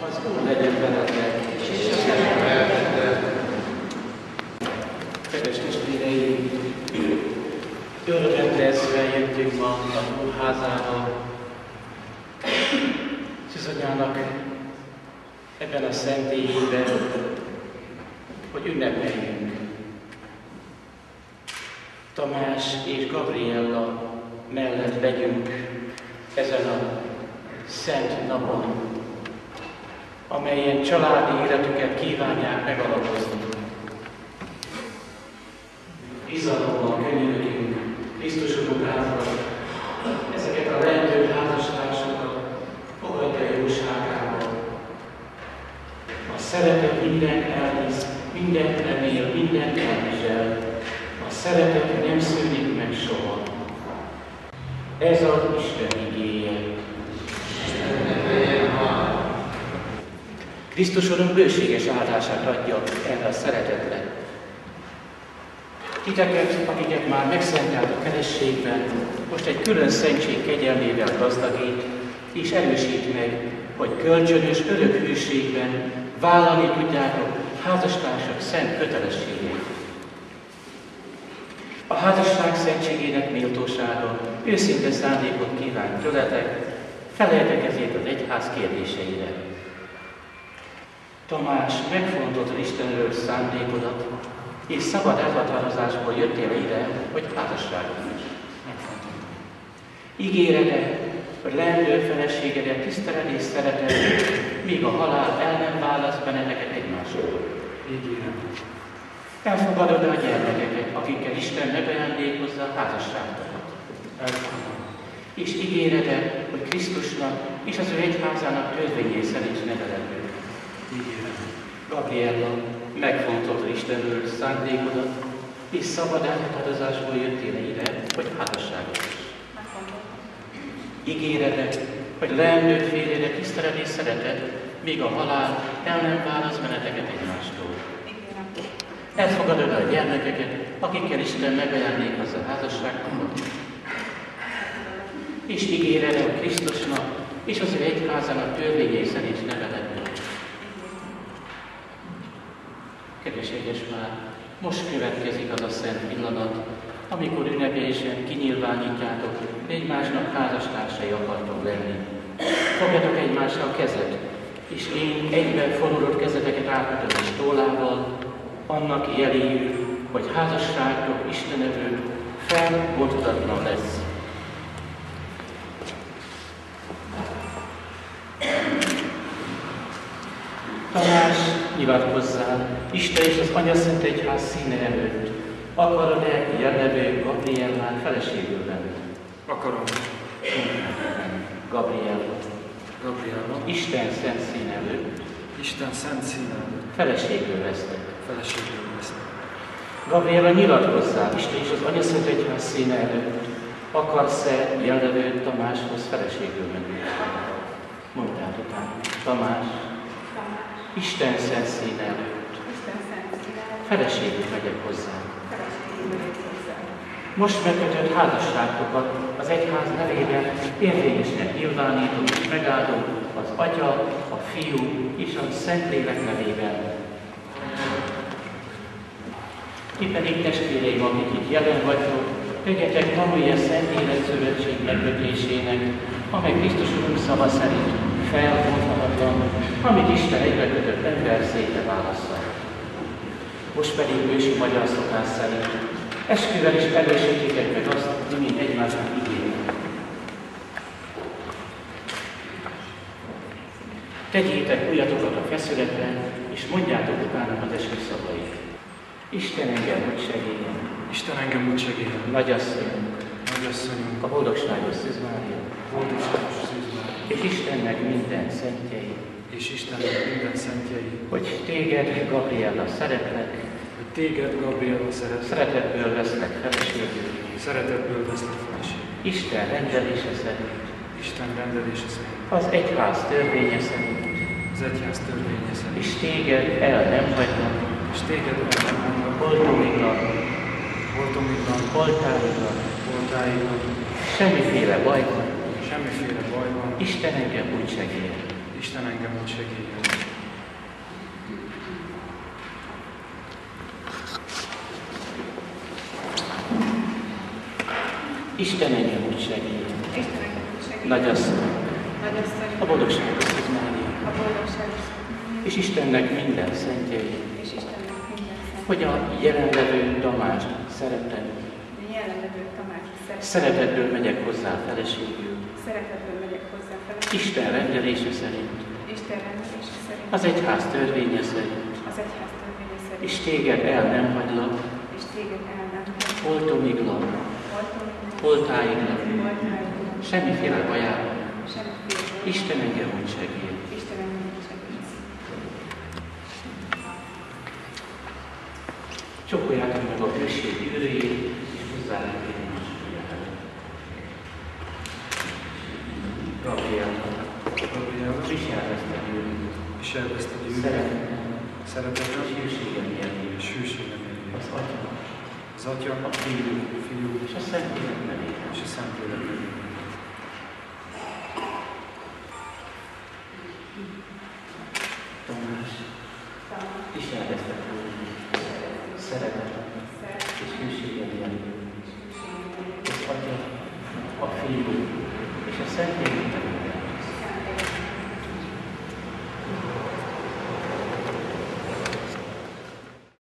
Az Úr legyen veletek, és a szellem. Kedves testvéreim, örvendezve jöttünk ma az Úr házába. Szűzanyának ebben a szentélyében, hogy ünnepeljünk. Tamás és Gabriella mellett legyünk ezen a szent napon, amelyen családi életüket kívánják megalapozni. Bizalommal könyörgünk Krisztus Urunk által, ezeket a leendő házastársakat fogadja jóságával. A szeretet mindent elhisz, mindent remél, mindent elvisel. A szeretet nem szűnik meg soha. Ez az Isten igéje. Krisztus Urunk bőséges áldását adja erre a szeretetre. Titeket, akiket már megszentelt a kerességben, most egy külön szentség kegyelmével gazdagít, és erősít meg, hogy kölcsönös örök hűségben vállalni tudjátok házastársak szent kötelességét. A házasság szentségének méltósága őszinte szándékot kíván tőletek, feleljetek ezért az egyház kérdéseire. Tamás, megfontoltad Istenről szándékodat, és szabad elhatározásból jöttél ide, hogy házasságot is. Ígéred-e, hogy leendő feleségedet tiszteled és szereted, míg a halál el nem választ benneteket egymásról? Ígérem. Elfogadod a gyermekeket, akikkel Isten megajándékozza a házasságokat? Elfogadom. És ígéred-e, hogy Krisztusnak és az ő egyházának törvényé szerint neveled őt? Ígérem. Gabriella, megfontoltad Istenről szándékodat, és szabad elhatározásból jöttél ide, hogy házasságot is. Ígéred-e, hogy leendő férjedet tiszteled és szereted, míg a halál el nem választ benneteket egymástól? Elfogadod a gyermekeket, akikkel Isten megajándékozza a házasságokat? És ígéred el Krisztusnak és az ő egyházának törvényei szerint neveled őt. Kedves egyesmár, most következik az a szent pillanat, amikor ünnepélyesen kinyilvánítjátok, egymásnak házastársai akartok lenni. Fogjatok egymással kezet, és én egyben forrott kezeteket átadom és tollával, annak jeléül, hogy házasságok Isten előtt felbonthatatlan lesz. Tamás, nyilatkozzál, Isten és az Anya Szent Egyház színe előtt. Akarod-e jellevő Gabriellát feleségül venni? Akarom. Gabriella. Isten szent színe előtt. Isten szent színe előtt. Feleségül vesztek. Feleségül vesztek. Gabriella, nyilatkozzál, Isten és az Anya Szent Egyház színe előtt. Akarsz-e jellevő Tamáshoz feleségül venni? Mondtátok után. Tamás. Isten szent színe előtt. Feleségül megyek hozzá. Most megkötött házasságokat az egyház nevében érvényesen nyilvánítom és megáldom az Atya, a Fiú és a Szentlélek nevében. Ti pedig testvéreim, akik itt jelen vagytok, tegyetek tanulja Szent Életszövetség megkötésének, amely Krisztus Urunk szava szerint felbonthatatlan, amit Isten egybekötött ember szépe válassza. Most pedig ősi magyar szokás szerint esküvel is erősítjétek meg azt, mint egymásnak ígérünk. Tegyétek ujjatokat a feszületre, és mondjátok utána az eskü szavait. Isten engem úgy segélyen. Isten engem úgy segélyen. Nagyasszonyunk. Nagyasszonyunk. A boldogságos Szűz Mária. Boldogságos Szűz Mária. És Istennek minden szentjei. És Istennek minden szentjei. Hogy téged, Gabriella, szeretlek. Hogy téged, Gabriella, szeretlek. Szeretetből vesznek feleségül. Szeretetből vesznek feleségül. Isten rendelése szerint. Isten rendelése szerint. Az egyház törvénye szerint. Az egyház törvénye szerint. És téged el nem hagynak. És téged el nem hagynak. Holtomignak. Oltáignak. Semmiféle bajban. Semmiféle bajban. Isten engem úgy segélyen. Isten engem úgy segítsen. Isten engem úgy segít. Nagyasszony, a boldogságos Szűz Mária, és Istennek minden szentjei, hogy a jelenlevő Tamást szeretem. Szeretetből megyek hozzá feleségül. Isten rendelése szerint. Az egyház törvénye szerint. És téged el nem hagylak. Holtomiglak. Holtáiglak. Semmiféle bajában. Isten engem úgy segít. Csókoljátok meg a hőség őrét, és hozzájuk egymás figyelmet. Gabriel, viselveszted őt, szeretetem, és hűségem érni, és hűségem érni. Az Atya, a Fiú, és a Szentlélek nevében. És a Szentlélek nevében. Tamás, viselveszted őt, szeretetem, és hűségem érni. Az Atya, a Fiú, és a Szentlélek nevében.